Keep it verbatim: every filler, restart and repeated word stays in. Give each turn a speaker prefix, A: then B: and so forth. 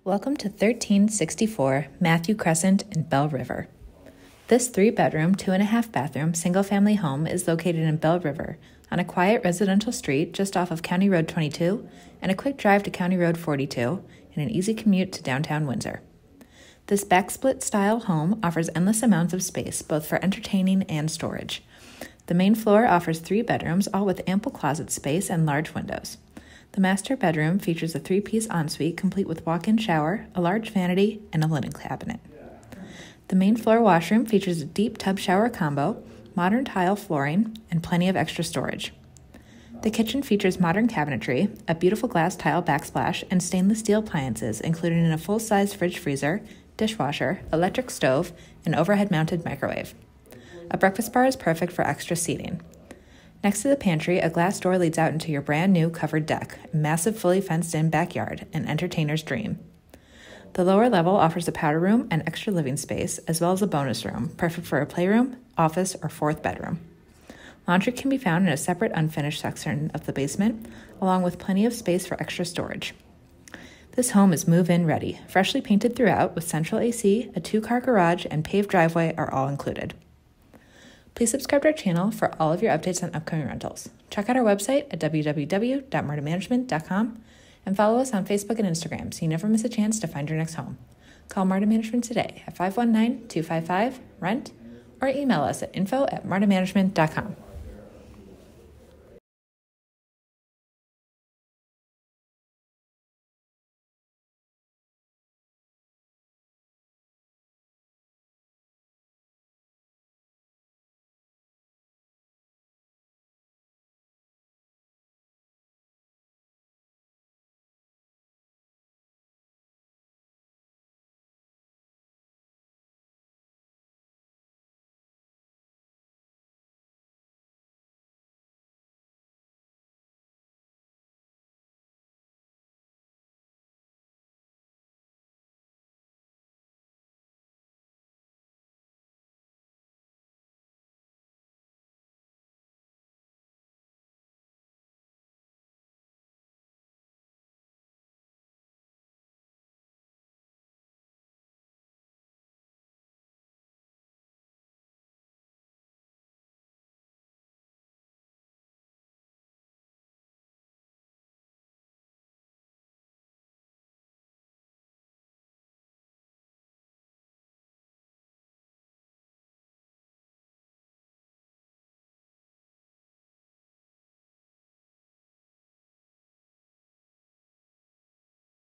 A: Welcome to thirteen sixty-four Matthew Crescent in Belle River. This three-bedroom, two-and-a-half bathroom, single-family home is located in Belle River on a quiet residential street just off of County Road twenty-two and a quick drive to County Road forty-two and an easy commute to Downtown Windsor. This backsplit-style home offers endless amounts of space, both for entertaining and storage. The main floor offers three bedrooms, all with ample closet space and large windows. The master bedroom features a three-piece ensuite complete with walk-in shower, a large vanity, and a linen cabinet. The main floor washroom features a deep tub shower combo, modern tile flooring, and plenty of extra storage. The kitchen features modern cabinetry, a beautiful glass tile backsplash, and stainless steel appliances, including a full-size fridge freezer, dishwasher, electric stove, and overhead-mounted microwave. A breakfast bar is perfect for extra seating. Next to the pantry, a glass door leads out into your brand new covered deck, a massive fully fenced-in backyard, an entertainer's dream. The lower level offers a powder room and extra living space, as well as a bonus room, perfect for a playroom, office, or fourth bedroom. Laundry can be found in a separate unfinished section of the basement, along with plenty of space for extra storage. This home is move-in ready, freshly painted throughout with central A C, a two-car garage, and paved driveway are all included. Please subscribe to our channel for all of your updates on upcoming rentals. Check out our website at w w w dot marta management dot com and follow us on Facebook and Instagram so you never miss a chance to find your next home. Call Marta Management today at five one nine, two five five, R E N T or email us at info at marta management dot com.